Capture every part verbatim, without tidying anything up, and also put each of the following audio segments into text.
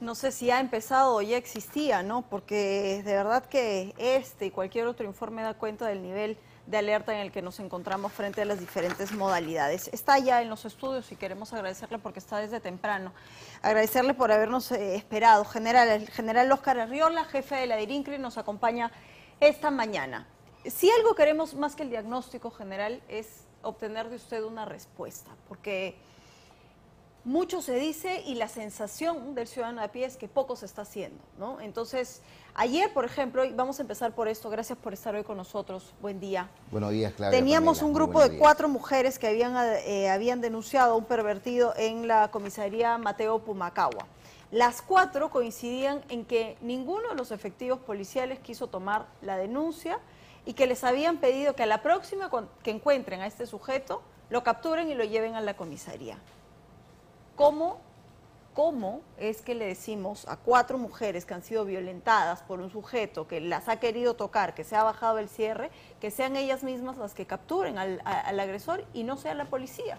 No sé si ha empezado o ya existía, ¿no? Porque de verdad que este y cualquier otro informe da cuenta del nivel de alerta en el que nos encontramos frente a las diferentes modalidades. Está ya en los estudios y queremos agradecerle porque está desde temprano. Agradecerle por habernos eh, esperado. General, el general Óscar Arriola, jefe de la DIRINCRI, nos acompaña esta mañana. Si algo queremos más que el diagnóstico general es obtener de usted una respuesta, porque mucho se dice y la sensación del ciudadano de a pie es que poco se está haciendo, ¿no? Entonces, ayer, por ejemplo, y vamos a empezar por esto, gracias por estar hoy con nosotros, buen día. Buenos días, Claudia. Teníamos Pamela, un grupo de días. cuatro mujeres que habían, eh, habían denunciado a un pervertido en la comisaría Mateo Pumacahua. Las cuatro coincidían en que ninguno de los efectivos policiales quiso tomar la denuncia y que les habían pedido que a la próxima que encuentren a este sujeto, lo capturen y lo lleven a la comisaría. ¿Cómo, ¿Cómo es que le decimos a cuatro mujeres que han sido violentadas por un sujeto que las ha querido tocar, que se ha bajado el cierre, que sean ellas mismas las que capturen al, a, al agresor y no sea la policía?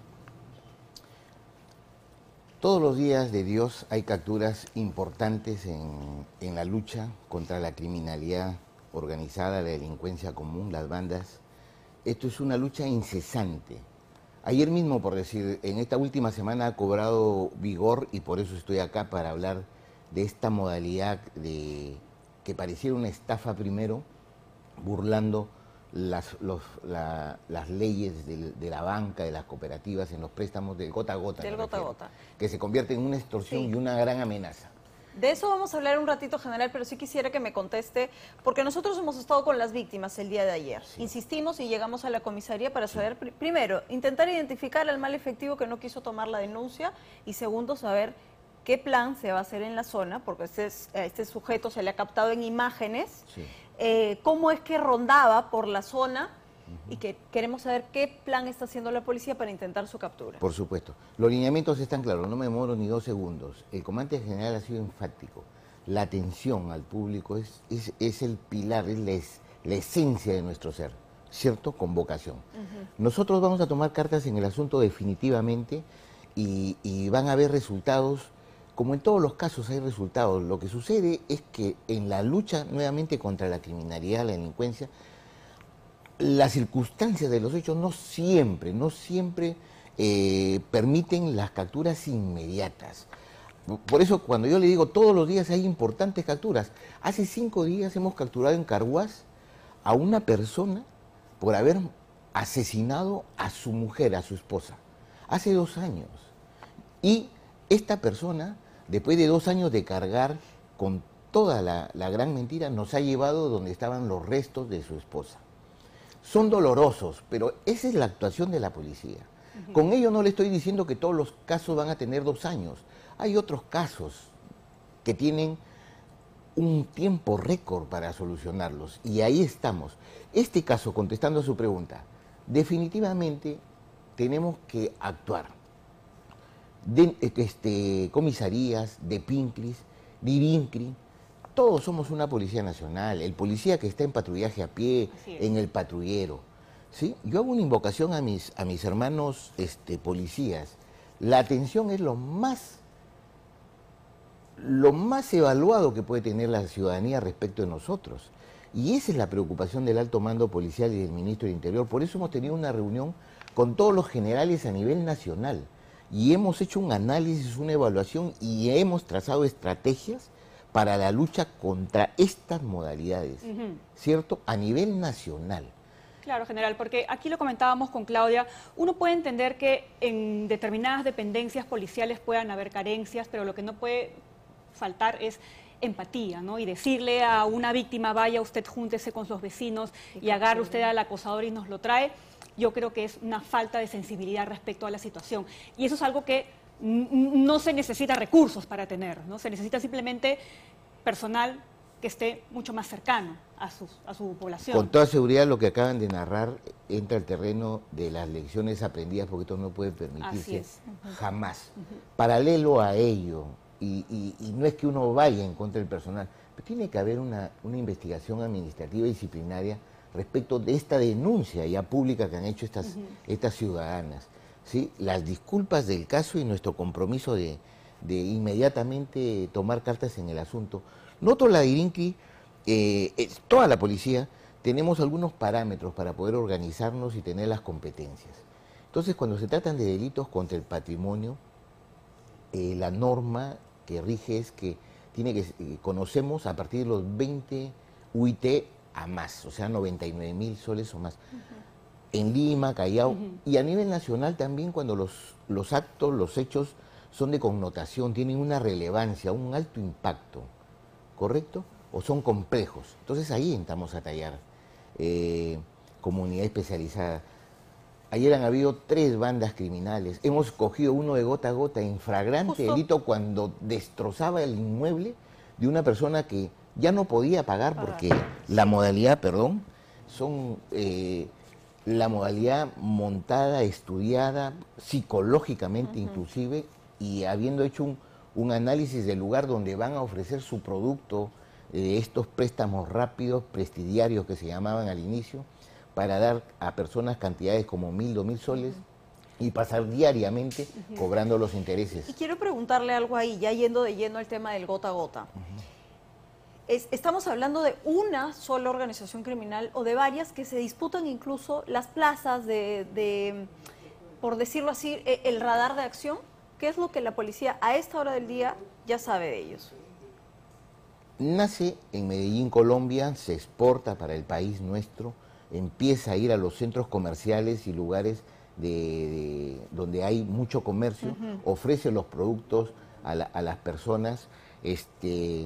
Todos los días de Dios hay capturas importantes en, en la lucha contra la criminalidad organizada, la delincuencia común, las bandas. Esto es una lucha incesante. Ayer mismo, por decir, en esta última semana ha cobrado vigor y por eso estoy acá para hablar de esta modalidad de que pareciera una estafa primero, burlando las, los, la, las leyes de, de la banca, de las cooperativas, en los préstamos del gota a gota. Del gota a gota. Que se convierte en una extorsión sí. y una gran amenaza. De eso vamos a hablar un ratito, general, pero sí quisiera que me conteste, porque nosotros hemos estado con las víctimas el día de ayer. Sí. Insistimos y llegamos a la comisaría para saber, pr primero, intentar identificar al mal efectivo que no quiso tomar la denuncia y segundo, saber qué plan se va a hacer en la zona, porque este, es, este sujeto se le ha captado en imágenes, sí. eh, cómo es que rondaba por la zona. Y que queremos saber qué plan está haciendo la policía para intentar su captura. Por supuesto. Los lineamientos están claros, no me demoro ni dos segundos. El comandante general ha sido enfático. La atención al público es, es, es el pilar, es la, es la esencia de nuestro ser, ¿cierto? Con vocación. Uh-huh. Nosotros vamos a tomar cartas en el asunto definitivamente y, y van a haber resultados. Como en todos los casos hay resultados. Lo que sucede es que en la lucha nuevamente contra la criminalidad, la delincuencia, las circunstancias de los hechos no siempre, no siempre eh, permiten las capturas inmediatas. Por eso cuando yo le digo todos los días hay importantes capturas. Hace cinco días hemos capturado en Carhuaz a una persona por haber asesinado a su mujer, a su esposa. Hace dos años. Y esta persona, después de dos años de cargar con toda la, la gran mentira, nos ha llevado donde estaban los restos de su esposa. Son dolorosos, pero esa es la actuación de la policía. Uh-huh. Con ello no le estoy diciendo que todos los casos van a tener dos años. Hay otros casos que tienen un tiempo récord para solucionarlos y ahí estamos. Este caso, contestando a su pregunta, definitivamente tenemos que actuar. De, este, comisarías, de Pincris, DIRINCRI, todos somos una policía nacional, el policía que está en patrullaje a pie, en el patrullero. ¿Sí? Yo hago una invocación a mis, a mis hermanos este, policías. La atención es lo más, lo más evaluado que puede tener la ciudadanía respecto de nosotros. Y esa es la preocupación del alto mando policial y del ministro del Interior. Por eso hemos tenido una reunión con todos los generales a nivel nacional. Y hemos hecho un análisis, una evaluación y hemos trazado estrategias para la lucha contra estas modalidades, uh-huh. ¿cierto? A nivel nacional. Claro, general, porque aquí lo comentábamos con Claudia, uno puede entender que en determinadas dependencias policiales puedan haber carencias, pero lo que no puede faltar es empatía, ¿no? Y decirle a una víctima, vaya usted, júntese con sus vecinos y agarre usted al acosador y nos lo trae, yo creo que es una falta de sensibilidad respecto a la situación. Y eso es algo que no se necesita recursos para tener, ¿no? Se necesita simplemente personal que esté mucho más cercano a su, a su población. Con toda seguridad lo que acaban de narrar entra al terreno de las lecciones aprendidas, porque esto no puede permitirse uh-huh. jamás. Uh-huh. Paralelo a ello, y, y, y no es que uno vaya en contra del personal, pero tiene que haber una, una investigación administrativa y disciplinaria respecto de esta denuncia ya pública que han hecho estas, uh-huh. estas ciudadanas. ¿Sí? Las disculpas del caso y nuestro compromiso de, de inmediatamente tomar cartas en el asunto. Nosotros, la DIRINQUI, eh, es, toda la policía, tenemos algunos parámetros para poder organizarnos y tener las competencias. Entonces, cuando se tratan de delitos contra el patrimonio, eh, la norma que rige es que tiene que eh, conocemos a partir de los veinte U I T a más, o sea, noventa y nueve mil soles o más. Uh-huh. En Lima, Callao, uh-huh. y a nivel nacional también, cuando los, los actos, los hechos son de connotación, tienen una relevancia, un alto impacto, ¿correcto? O son complejos. Entonces ahí entramos a tallar eh, comunidad especializada. Ayer han habido tres bandas criminales. Hemos cogido uno de gota a gota en flagrante delito cuando destrozaba el inmueble de una persona que ya no podía pagar porque la modalidad, perdón, son eh, la modalidad montada, estudiada, psicológicamente uh-huh. inclusive, y habiendo hecho un, un análisis del lugar donde van a ofrecer su producto, de eh, estos préstamos rápidos, prestigiarios que se llamaban al inicio, para dar a personas cantidades como mil, dos mil soles, uh-huh. y pasar diariamente uh-huh. cobrando los intereses. Y quiero preguntarle algo ahí, ya yendo de lleno al tema del gota a gota. Uh-huh. Es, ¿Estamos hablando de una sola organización criminal o de varias que se disputan incluso las plazas de, de por decirlo así, el radar de acción? ¿Qué es lo que la policía a esta hora del día ya sabe de ellos? Nace en Medellín, Colombia, se exporta para el país nuestro, empieza a ir a los centros comerciales y lugares de, de, donde hay mucho comercio, uh-huh. ofrece los productos a, la, a las personas, este,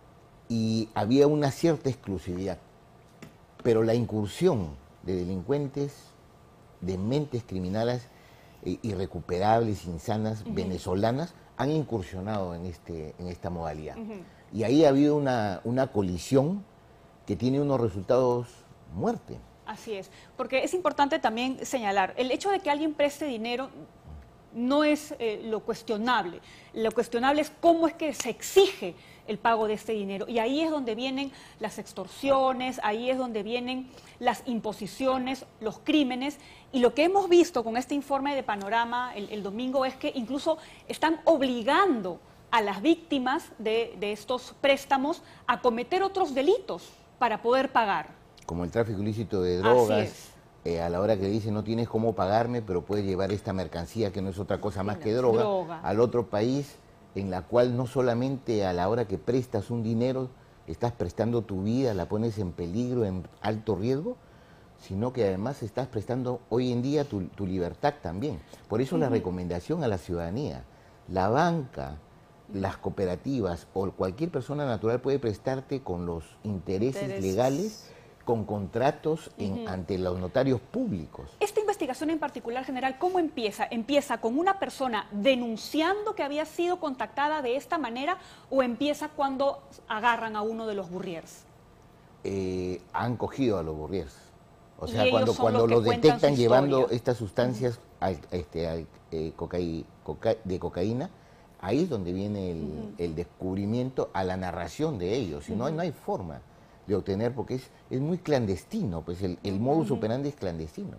y había una cierta exclusividad. Pero la incursión de delincuentes, de mentes criminales eh, irrecuperables, insanas, uh-huh. venezolanas, han incursionado en, este, en esta modalidad. Uh-huh. Y ahí ha habido una, una colisión que tiene unos resultados muerte. Así es, porque es importante también señalar, el hecho de que alguien preste dinero no es eh, lo cuestionable, lo cuestionable es cómo es que se exige el pago de este dinero, y ahí es donde vienen las extorsiones, ahí es donde vienen las imposiciones, los crímenes, y lo que hemos visto con este informe de Panorama el, el domingo es que incluso están obligando a las víctimas de, de estos préstamos a cometer otros delitos para poder pagar. Como el tráfico ilícito de drogas, eh, a la hora que le dicen no tienes cómo pagarme, pero puedes llevar esta mercancía que no es otra cosa más sí, que droga, droga, al otro país, en la cual no solamente a la hora que prestas un dinero, estás prestando tu vida, la pones en peligro, en alto riesgo, sino que además estás prestando hoy en día tu, tu libertad también. Por eso uh-huh. la recomendación a la ciudadanía, la banca, las cooperativas o cualquier persona natural puede prestarte con los intereses, intereses. legales, con contratos en, uh-huh. ante los notarios públicos. Esta investigación en particular, general, ¿cómo empieza? ¿Empieza con una persona denunciando que había sido contactada de esta manera o empieza cuando agarran a uno de los burriers? Eh, han cogido a los burriers. O sea, cuando, cuando los detectan llevando estas sustancias uh-huh. al, este, al, eh, cocaí, coca, de cocaína, ahí es donde viene el, uh-huh. el descubrimiento a la narración de ellos. Si uh-huh. no, no hay forma de obtener, porque es, es muy clandestino, pues el, el modus operandi es clandestino.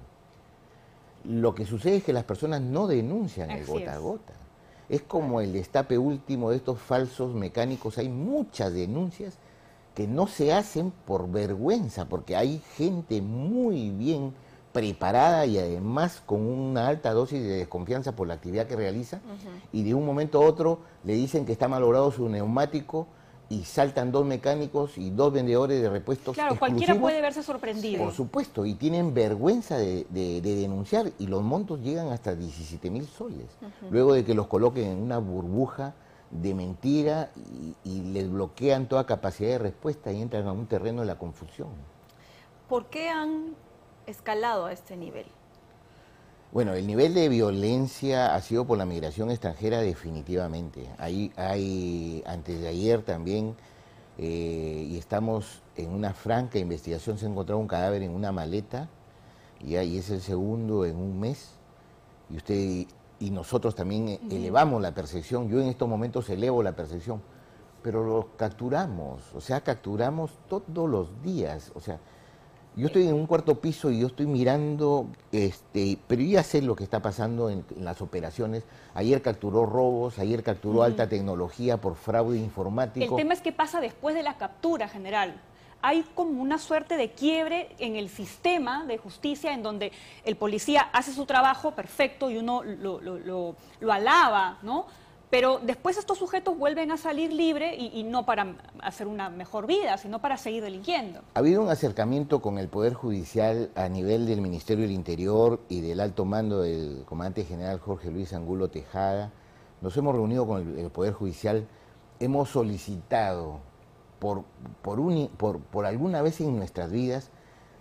Lo que sucede es que las personas no denuncian el gota a gota. Es como el destape último de estos falsos mecánicos. Hay muchas denuncias que no se hacen por vergüenza, porque hay gente muy bien preparada y además con una alta dosis de desconfianza por la actividad que realiza, uh-huh. y de un momento a otro le dicen que está malogrado su neumático y saltan dos mecánicos y dos vendedores de repuestos. Claro, cualquiera puede verse sorprendido. Por supuesto, y tienen vergüenza de, de, de denunciar, y los montos llegan hasta diecisiete mil soles, uh-huh. luego de que los coloquen en una burbuja de mentira y, y les bloquean toda capacidad de respuesta y entran a un terreno de la confusión. ¿Por qué han escalado a este nivel? Bueno, el nivel de violencia ha sido por la migración extranjera definitivamente. Ahí hay, antes de ayer también, eh, y estamos en una franca investigación, se ha encontrado un cadáver en una maleta, y ahí es el segundo en un mes, y usted y nosotros también uh-huh. elevamos la percepción. Yo en estos momentos elevo la percepción, pero los capturamos, o sea, capturamos todos los días, o sea, Yo estoy en un cuarto piso y yo estoy mirando, este, pero yo ya sé lo que está pasando en, en las operaciones. Ayer capturó robos, ayer capturó uh-huh. alta tecnología por fraude informático. El tema es qué pasa después de la captura, general. Hay como una suerte de quiebre en el sistema de justicia en donde el policía hace su trabajo perfecto y uno lo, lo, lo, lo alaba, ¿no? Pero después estos sujetos vuelven a salir libres y, y no para hacer una mejor vida, sino para seguir delinquiendo. Ha habido un acercamiento con el Poder Judicial a nivel del Ministerio del Interior y del alto mando del comandante general Jorge Luis Angulo Tejada. Nos hemos reunido con el, el Poder Judicial, hemos solicitado por, por, un, por, por alguna vez en nuestras vidas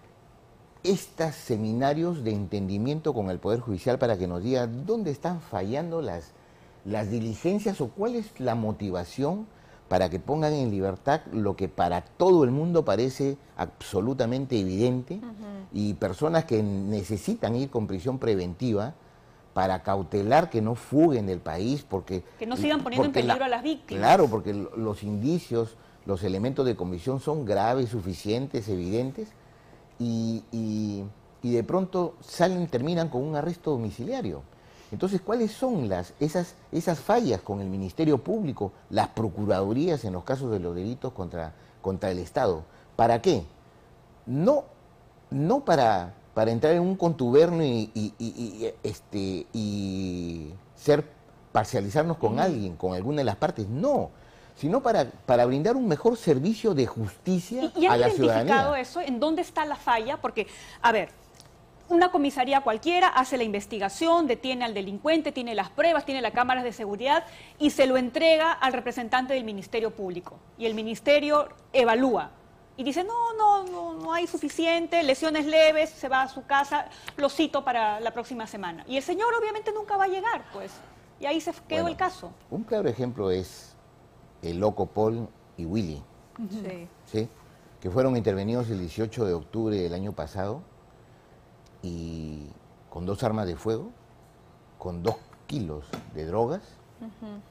estos seminarios de entendimiento con el Poder Judicial para que nos diga dónde están fallando las las diligencias o cuál es la motivación para que pongan en libertad lo que para todo el mundo parece absolutamente evidente uh-huh. y personas que necesitan ir con prisión preventiva para cautelar que no fuguen del país porque... Que no sigan poniendo en peligro la, a las víctimas. Claro, porque los indicios, los elementos de convicción son graves, suficientes, evidentes y, y, y de pronto salen, terminan con un arresto domiciliario. Entonces, ¿cuáles son las, esas, esas fallas con el Ministerio Público, las procuradurías en los casos de los delitos contra, contra el Estado? ¿Para qué? No, no para, para entrar en un contubernio y, y, y, y, este, y ser, parcializarnos con mm. alguien, con alguna de las partes, no, sino para, para brindar un mejor servicio de justicia ¿Y, y a la ciudadanía. ¿Y han identificado eso? ¿En dónde está la falla? Porque, a ver... Una comisaría cualquiera hace la investigación, detiene al delincuente, tiene las pruebas, tiene las cámaras de seguridad y se lo entrega al representante del Ministerio Público. Y el Ministerio evalúa y dice, no, no, no, no hay suficiente, lesiones leves, se va a su casa, lo cito para la próxima semana. Y el señor obviamente nunca va a llegar, pues. Y ahí se quedó bueno, el caso. Un claro ejemplo es el loco Paul y Willy, uh-huh. sí. ¿sí? que fueron intervenidos el dieciocho de octubre del año pasado, y con dos armas de fuego, con dos kilos de drogas, uh-huh.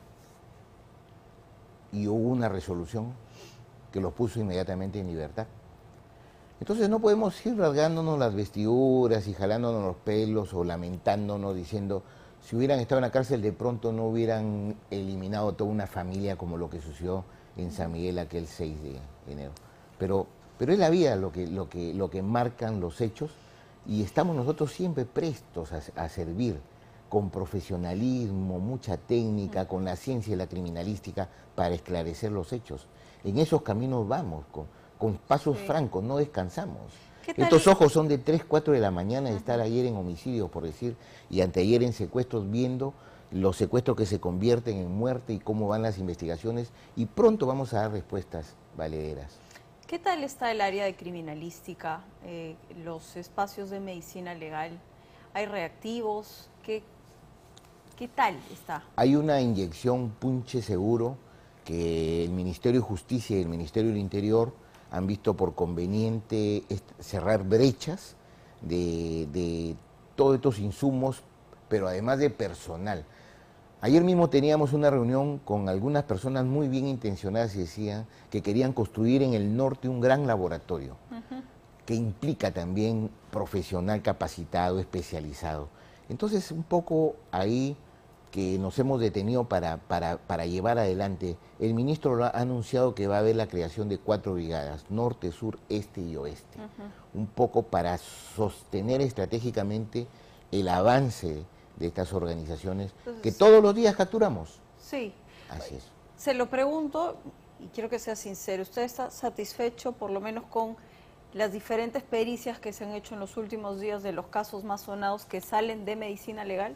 y hubo una resolución que los puso inmediatamente en libertad. Entonces no podemos ir rasgándonos las vestiduras y jalándonos los pelos o lamentándonos diciendo si hubieran estado en la cárcel de pronto no hubieran eliminado toda una familia como lo que sucedió en San Miguel aquel seis de enero. Pero, pero es la vida lo que, lo que, lo que marcan los hechos. Y estamos nosotros siempre prestos a, a servir con profesionalismo, mucha técnica, con la ciencia y la criminalística para esclarecer los hechos. En esos caminos vamos, con, con pasos sí. francos, no descansamos. Estos ojos son de tres, cuatro de la mañana de uh-huh. estar ayer en homicidios, por decir, y anteayer en secuestros, viendo los secuestros que se convierten en muerte y cómo van las investigaciones, y pronto vamos a dar respuestas valederas. ¿Qué tal está el área de criminalística, eh, los espacios de medicina legal? ¿Hay reactivos? ¿Qué, qué tal está? Hay una inyección punche seguro que el Ministerio de Justicia y el Ministerio del Interior han visto por conveniente cerrar brechas de, de todos estos insumos, pero además de personal. Ayer mismo teníamos una reunión con algunas personas muy bien intencionadas y decían que querían construir en el norte un gran laboratorio, uh-huh. que implica también profesional capacitado, especializado. Entonces, un poco ahí que nos hemos detenido para, para, para llevar adelante. El ministro ha anunciado que va a haber la creación de cuatro brigadas, norte, sur, este y oeste, uh-huh. un poco para sostener estratégicamente el avance de estas organizaciones. Entonces, que todos los días capturamos. Sí. Así es. Se lo pregunto, y quiero que sea sincero, ¿usted está satisfecho por lo menos con las diferentes pericias que se han hecho en los últimos días de los casos más sonados que salen de medicina legal?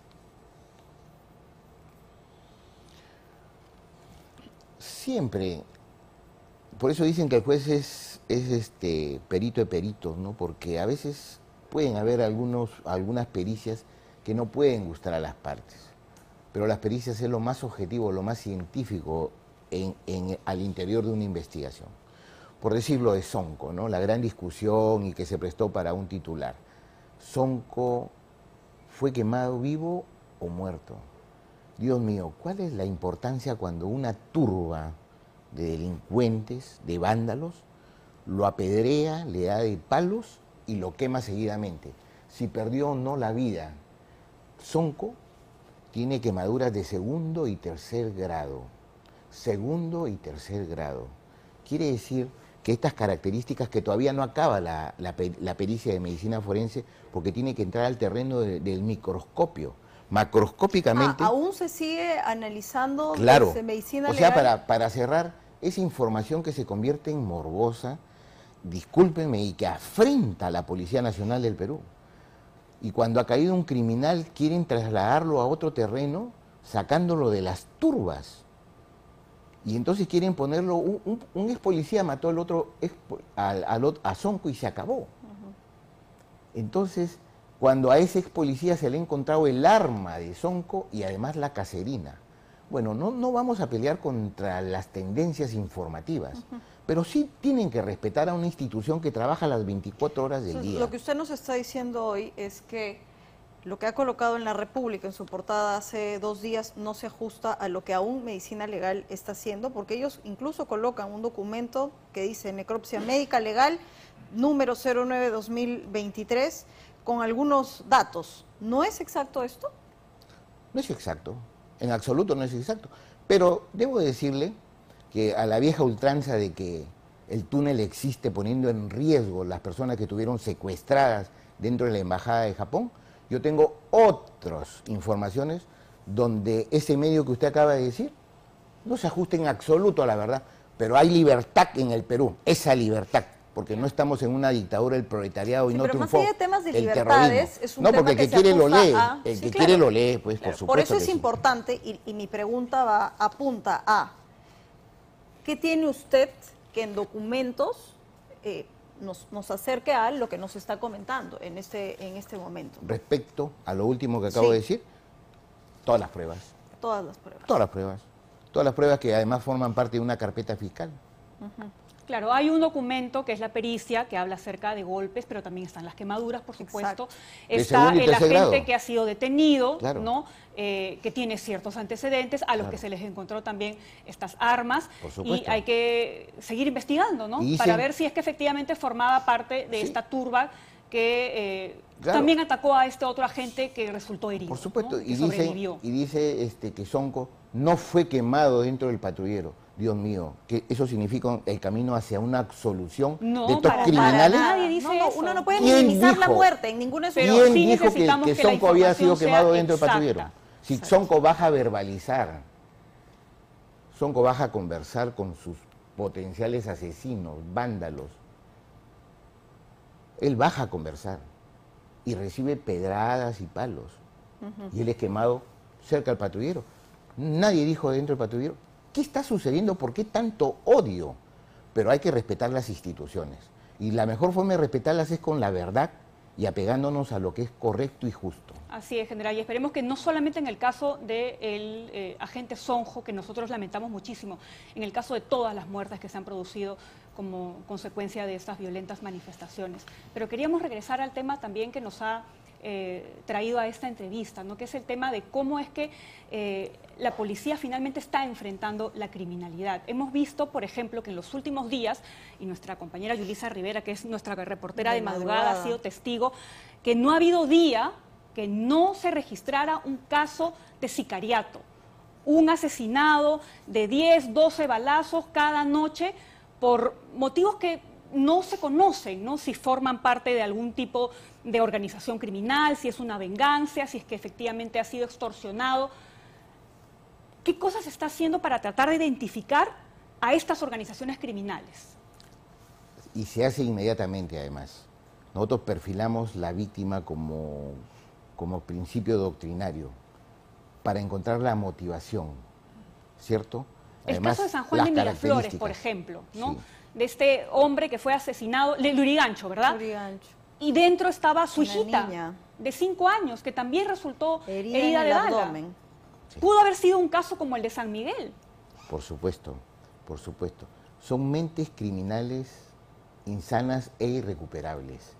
Siempre. Por eso dicen que el juez es, es este perito de peritos, ¿no? Porque a veces pueden haber algunos, algunas pericias que no pueden gustar a las partes, pero las pericias es lo más objetivo, lo más científico en, en, al interior de una investigación. Por decirlo de Sonco, ¿no? La gran discusión y que se prestó para un titular. ¿Sonco fue quemado vivo o muerto? Dios mío, ¿cuál es la importancia cuando una turba de delincuentes, de vándalos, lo apedrea, le da de palos y lo quema seguidamente. Si perdió o no la vida, Sonko tiene quemaduras de segundo y tercer grado. Segundo y tercer grado. Quiere decir que estas características, que todavía no acaba la, la, la pericia de medicina forense, porque tiene que entrar al terreno de, del microscopio. Macroscópicamente... Ah, ¿aún se sigue analizando claro, desde medicina o sea, legal? para, para cerrar, esa información que se convierte en morbosa, discúlpenme, y que afrenta a la Policía Nacional del Perú. Y cuando ha caído un criminal, quieren trasladarlo a otro terreno, sacándolo de las turbas. Y entonces quieren ponerlo, un, un, un ex policía mató al otro, ex, al, al, a Sonko y se acabó. Uh-huh. Entonces, cuando a ese ex policía se le ha encontrado el arma de Sonko y además la caserina. Bueno, no, no vamos a pelear contra las tendencias informativas, uh-huh. pero sí tienen que respetar a una institución que trabaja las veinticuatro horas del Entonces, día. Lo que usted nos está diciendo hoy es que lo que ha colocado en La República en su portada hace dos días no se ajusta a lo que aún Medicina Legal está haciendo, porque ellos incluso colocan un documento que dice necropsia médica legal número cero nueve dos mil veintitrés con algunos datos. ¿No es exacto esto? No es exacto, en absoluto no es exacto, pero debo decirle que a la vieja ultranza de que el túnel existe poniendo en riesgo las personas que estuvieron secuestradas dentro de la Embajada de Japón, yo tengo otras informaciones donde ese medio que usted acaba de decir no se ajusta en absoluto a la verdad, pero hay libertad en el Perú, esa libertad, porque no estamos en una dictadura del proletariado sí, y no pero triunfó más allá de temas de el libertades, terrorismo. es un no, tema porque el que que se quiere lo ajusta lee, a... el sí, que claro. quiere lo lee, pues Claro, por supuesto por eso que es sí. importante, y, y mi pregunta va, apunta a, ¿qué tiene usted que en documentos eh, nos, nos acerque a lo que nos está comentando en este, en este momento? Respecto a lo último que acabo sí. de decir, todas las pruebas. Todas las pruebas. Todas las pruebas. Todas las pruebas que además forman parte de una carpeta fiscal. Uh-huh. Claro, hay un documento que es la pericia que habla acerca de golpes, pero también están las quemaduras, por supuesto. Exacto. Está el agente grado. que ha sido detenido, claro. ¿no? Eh, que tiene ciertos antecedentes, a los claro. que se les encontró también estas armas. Y hay que seguir investigando, ¿no? Dicen, para ver si es que efectivamente formaba parte de sí. esta turba que eh, claro. también atacó a este otro agente que resultó herido. Por supuesto, ¿no? y, dice, y dice este, que Sonko no fue quemado dentro del patrullero. Dios mío, que eso significa el camino hacia una absolución no, de estos para, criminales. Para nadie dice no, no, eso. uno no puede minimizar la muerte en ninguna de ¿Quién sí dijo que, que Sonko había sido quemado dentro exacta. del patrullero? Si Exacto. Sonko baja a verbalizar, Sonko baja a conversar con sus potenciales asesinos, vándalos, él baja a conversar y recibe pedradas y palos. Uh-huh. Y él es quemado cerca del patrullero. Nadie dijo dentro del patrullero, ¿qué está sucediendo? ¿Por qué tanto odio? Pero hay que respetar las instituciones. Y la mejor forma de respetarlas es con la verdad y apegándonos a lo que es correcto y justo. Así es, general. Y esperemos que no solamente en el caso del eh, agente Sonko, que nosotros lamentamos muchísimo, en el caso de todas las muertes que se han producido como consecuencia de estas violentas manifestaciones. Pero queríamos regresar al tema también que nos ha eh, traído a esta entrevista, ¿no? Que es el tema de cómo es que eh, la policía finalmente está enfrentando la criminalidad. Hemos visto, por ejemplo, que en los últimos días, y nuestra compañera Yulisa Rivera, que es nuestra reportera de, de madrugada, madrugada, ha sido testigo, que no ha habido día que no se registrara un caso de sicariato, un asesinado de diez, doce balazos cada noche por motivos que no se conocen, ¿no? Si forman parte de algún tipo de organización criminal, si es una venganza, si es que efectivamente ha sido extorsionado. ¿Qué cosas se está haciendo para tratar de identificar a estas organizaciones criminales? Y se hace inmediatamente, además. Nosotros perfilamos la víctima como, como principio doctrinario para encontrar la motivación, ¿cierto? Además, el caso de San Juan de Miraflores, por ejemplo, ¿no? Sí. De este hombre que fue asesinado, de Lurigancho, ¿verdad? Lurigancho. Y dentro estaba su Una hijita, niña. de cinco años, que también resultó herida, herida en de el bala. abdomen. Sí. Pudo haber sido un caso como el de San Miguel. Por supuesto, por supuesto. Son mentes criminales insanas e irrecuperables.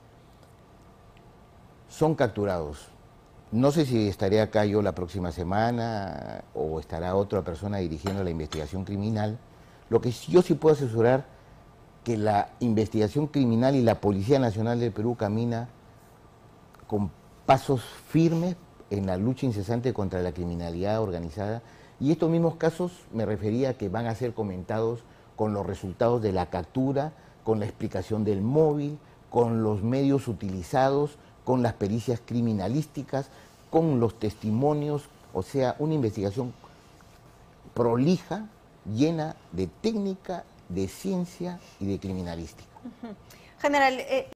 Son capturados. No sé si estaré acá yo la próxima semana o estará otra persona dirigiendo la investigación criminal. Lo que yo sí puedo asesorar que la investigación criminal y la Policía Nacional del Perú camina con pasos firmes en la lucha incesante contra la criminalidad organizada. Y estos mismos casos me refería a que van a ser comentados con los resultados de la captura, con la explicación del móvil, con los medios utilizados, con las pericias criminalísticas, con los testimonios, o sea, una investigación prolija, llena de técnica, de ciencia y de criminalística. General, eh,